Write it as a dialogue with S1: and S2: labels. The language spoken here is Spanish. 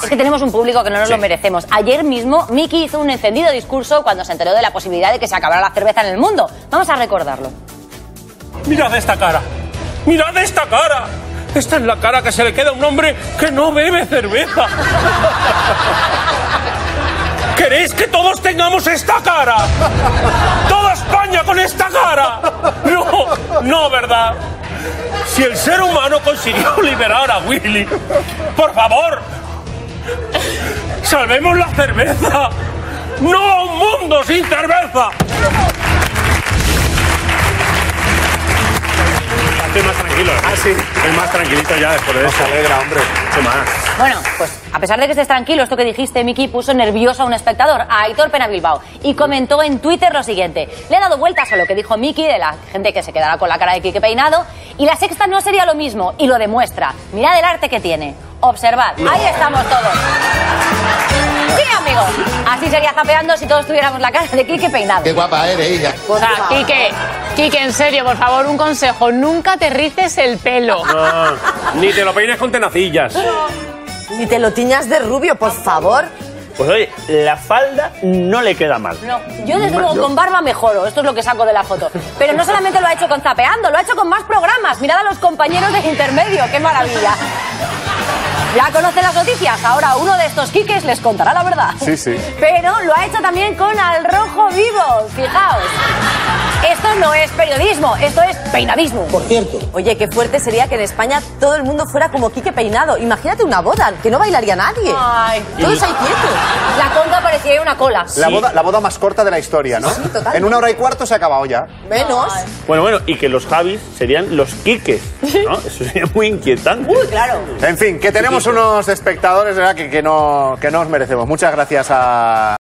S1: Es que tenemos un público que no nos lo merecemos. Ayer mismo, Miki hizo un encendido discurso cuando se enteró de la posibilidad de que se acabara la cerveza en el mundo. Vamos a recordarlo.
S2: Mirad esta cara. Mirad esta cara. Esta es la cara que se le queda a un hombre que no bebe cerveza. ¿Queréis que todos tengamos esta cara? ¿Toda España con esta cara? No, ¿verdad? Si el ser humano consiguió liberar a Willy, por favor, salvemos la cerveza. ¡No un mundo sin cerveza! Estoy más tranquilo.
S3: Sí.
S2: Estoy más tranquilito ya después de eso.
S3: Se alegra, hombre.
S2: ¿Qué más?
S1: Bueno, pues a pesar de que estés tranquilo, esto que dijiste, Miki, puso nervioso a un espectador, a Aitor Pena Bilbao, y comentó en Twitter lo siguiente. Le ha dado vueltas a lo que dijo Miki, de la gente que se quedará con la cara de Quique Peinado, y la sexta no sería lo mismo, y lo demuestra. Mirad el arte que tiene. Observad. Ahí estamos todos. Sí, amigo. Así sería zapeando si todos tuviéramos la cara de Quique Peinado.
S4: Qué guapa eres, hija.
S5: O sea, Quique, en serio, por favor, un consejo. Nunca te rices el pelo.
S2: No, ni te lo peines con tenacillas.
S6: Ni te lo tiñas de rubio, por favor.
S7: Pues oye, la falda no le queda mal.
S1: No, yo desde luego con barba mejoro, esto es lo que saco de la foto. Pero no solamente lo ha hecho con Zapeando, lo ha hecho con más programas. Mirad a los compañeros de Intermedio, qué maravilla. Ya conocen las noticias, ahora uno de estos Quiques les contará la verdad.
S3: Sí, sí.
S1: Pero lo ha hecho también con Al Rojo Vivo, fijaos. Esto no es periodismo, esto es peinadismo.
S4: Por cierto.
S6: Oye, qué fuerte sería que en España todo el mundo fuera como Quique Peinado. Imagínate una boda, que no bailaría nadie.
S1: Ay.
S6: Todos ahí quietos.
S1: La conga parecía una cola.
S3: La boda más corta de la historia, ¿no?
S6: Sí, totalmente.
S3: En 1 hora y cuarto se ha acabado ya.
S6: Menos.
S1: Ay.
S7: Bueno, y que los Javis serían los Quiques, ¿no? Eso sería muy inquietante.
S1: Uy, claro.
S3: En fin, que tenemos unos espectadores, ¿verdad? que no os merecemos. Muchas gracias a...